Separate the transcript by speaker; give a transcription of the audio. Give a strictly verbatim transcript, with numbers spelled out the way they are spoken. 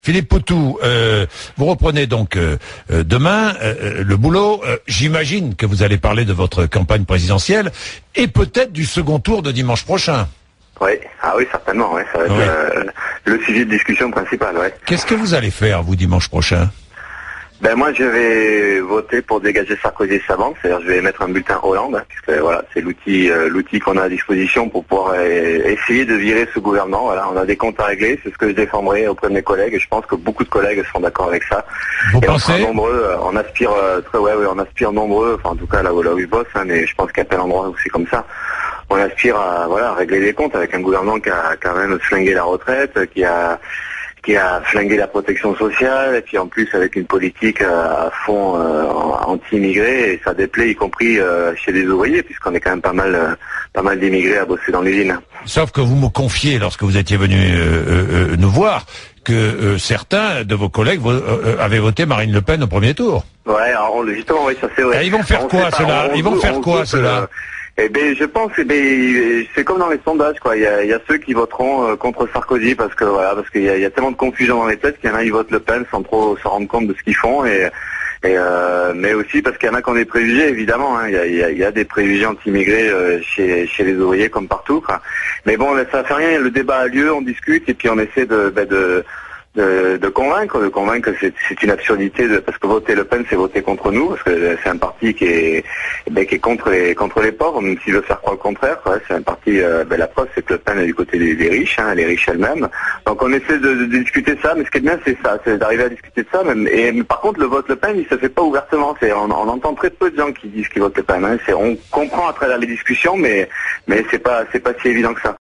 Speaker 1: Philippe Poutou, euh, vous reprenez donc euh, euh, demain euh, le boulot. Euh, J'imagine que vous allez parler de votre campagne présidentielle et peut-être du second tour de dimanche prochain.
Speaker 2: Oui, ah oui, certainement, ouais. Ça va être
Speaker 1: Oui.
Speaker 2: euh, le sujet de discussion principal, ouais.
Speaker 1: Qu'est-ce que vous allez faire, vous, dimanche prochain?
Speaker 2: Ben moi, je vais voter pour dégager Sarkozy et sa banque, c'est-à-dire je vais mettre un bulletin Hollande, hein, puisque voilà, c'est l'outil, euh, l'outil qu'on a à disposition pour pouvoir euh, essayer de virer ce gouvernement. Voilà, on a des comptes à régler, c'est ce que je défendrai auprès de mes collègues, et je pense que beaucoup de collègues sont d'accord avec ça.
Speaker 1: Vous
Speaker 2: et
Speaker 1: pensez?
Speaker 2: on sera nombreux, euh, on aspire euh, très, ouais, ouais, on aspire nombreux, enfin en tout cas là où, là où je bosse, hein, mais je pense qu'à tel endroit aussi comme ça. On aspire à voilà à régler les comptes avec un gouvernement qui a quand même flingué la retraite, qui a qui a flingué la protection sociale, et puis en plus avec une politique à fond euh, anti-immigrés, et ça déplaît y compris euh, chez les ouvriers, puisqu'on est quand même pas mal euh, pas mal d'immigrés à bosser dans l'usine.
Speaker 1: Sauf que vous me confiez, lorsque vous étiez venu euh, euh, nous voir, que euh, certains de vos collègues vo euh, avaient voté Marine Le Pen au premier tour.
Speaker 2: Ouais, alors on, justement, oui, ça c'est vrai.
Speaker 1: Et ils vont faire
Speaker 2: on
Speaker 1: quoi,
Speaker 2: pas,
Speaker 1: ceux-là? Ils vont
Speaker 2: on,
Speaker 1: faire
Speaker 2: on,
Speaker 1: quoi,
Speaker 2: on,
Speaker 1: ceux-là?
Speaker 2: euh, Eh ben, je pense que ben, c'est comme dans les sondages, quoi. Il y a, il y a ceux qui voteront euh, contre Sarkozy parce que voilà, parce qu'il y a, il y a tellement de confusion dans les têtes qu'il y en a qui votent Le Pen sans trop se rendre compte de ce qu'ils font, et, et euh, mais aussi parce qu'il y en a qui ont des préjugés, évidemment. Hein. Il, y a, il, y a, il y a des préjugés anti-immigrés euh, chez, chez les ouvriers comme partout, quoi. Mais bon, ça fait rien. Le débat a lieu, on discute et puis on essaie de, ben, de De, de convaincre, de convaincre que c'est, c'est une absurdité, de, parce que voter Le Pen, c'est voter contre nous, parce que c'est un parti qui est, ben, qui est contre les, contre les pauvres, même s'il veut faire croire le contraire. Ouais, c'est un parti, euh, ben, la preuve, c'est que Le Pen est du côté des, des riches, hein, les riches elles-mêmes. Donc on essaie de, de, de discuter ça, mais ce qui est bien, c'est ça, c'est d'arriver à discuter de ça. Même. Et mais par contre, le vote Le Pen, il se fait pas ouvertement. C'est, on, on entend très peu de gens qui disent qu'ils votent Le Pen. Hein. C'est, on comprend à travers les discussions, mais, mais c'est pas, c'est pas si évident que ça.